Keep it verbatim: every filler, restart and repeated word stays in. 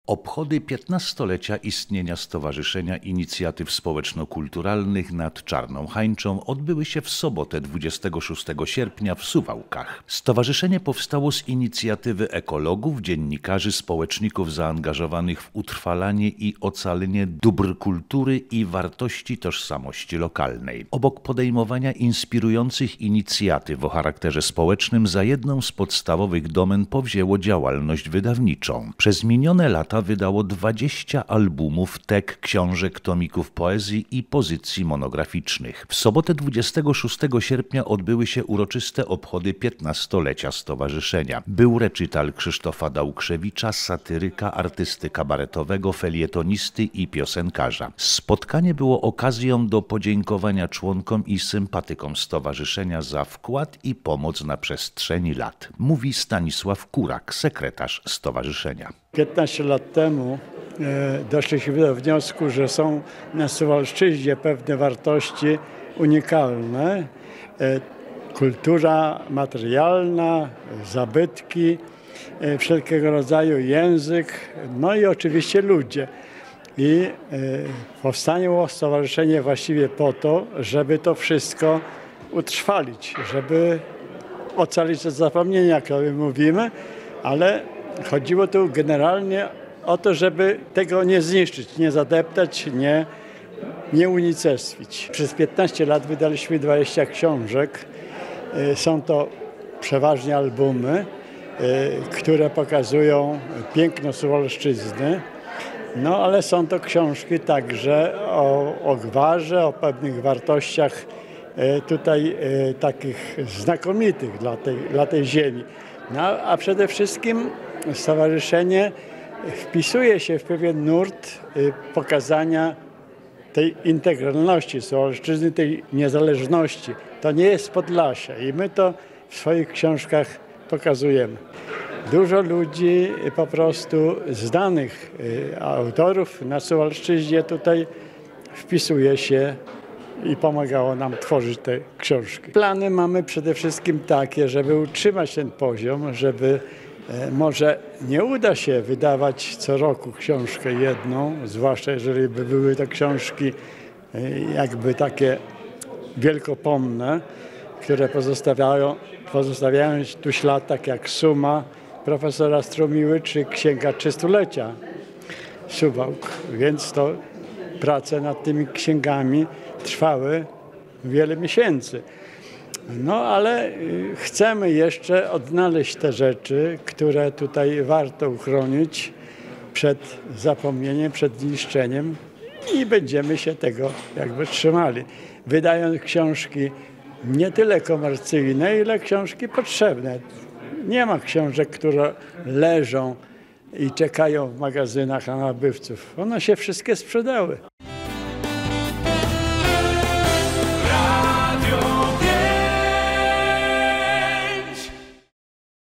Obchody piętnastolecia istnienia Stowarzyszenia Inicjatyw Społeczno-Kulturalnych nad Czarną Hańczą odbyły się w sobotę dwudziestego szóstego sierpnia w Suwałkach. Stowarzyszenie powstało z inicjatywy ekologów, dziennikarzy, społeczników zaangażowanych w utrwalanie i ocalenie dóbr kultury i wartości tożsamości lokalnej. Obok podejmowania inspirujących inicjatyw o charakterze społecznym za jedną z podstawowych domen powzięło działalność wydawniczą. Przez minione lata wydało dwadzieścia albumów, tek, książek, tomików poezji i pozycji monograficznych. W sobotę dwudziestego szóstego sierpnia odbyły się uroczyste obchody piętnastolecia stowarzyszenia. Był recytal Krzysztofa Dałkrzewicza, satyryka, artysty kabaretowego, felietonisty i piosenkarza. Spotkanie było okazją do podziękowania członkom i sympatykom stowarzyszenia za wkład i pomoc na przestrzeni lat. Mówi Stanisław Kurak, sekretarz stowarzyszenia. piętnaście lat temu e, doszliśmy do wniosku, że są na Suwalszczyźnie pewne wartości unikalne. E, kultura materialna, zabytki, e, wszelkiego rodzaju język, no i oczywiście ludzie. I e, powstało stowarzyszenie właściwie po to, żeby to wszystko utrwalić, żeby ocalić od zapomnienia, jak my mówimy, ale chodziło tu generalnie o to, żeby tego nie zniszczyć, nie zadeptać, nie, nie unicestwić. Przez piętnaście lat wydaliśmy dwadzieścia książek. Są to przeważnie albumy, które pokazują piękno Suwalszczyzny. No ale są to książki także o, o gwarze, o pewnych wartościach tutaj takich znakomitych dla tej, dla tej ziemi. No, a przede wszystkim stowarzyszenie wpisuje się w pewien nurt pokazania tej integralności Suwalszczyzny, tej niezależności. To nie jest Podlasie i my to w swoich książkach pokazujemy. Dużo ludzi po prostu znanych autorów na Suwalszczyźnie tutaj wpisuje się i pomagało nam tworzyć te książki. Plany mamy przede wszystkim takie, żeby utrzymać ten poziom, żeby e, może nie uda się wydawać co roku książkę jedną, zwłaszcza jeżeli by były to książki e, jakby takie wielkopomne, które pozostawiają, pozostawiają tu ślad, tak jak Suma profesora Strumiły czy Księga Trzystulecia Suwałk. Więc to prace nad tymi księgami trwały wiele miesięcy. No ale chcemy jeszcze odnaleźć te rzeczy, które tutaj warto uchronić przed zapomnieniem, przed niszczeniem i będziemy się tego jakby trzymali. Wydając książki nie tyle komercyjne, ile książki potrzebne. Nie ma książek, które leżą i czekają w magazynach na nabywców. One się wszystkie sprzedały.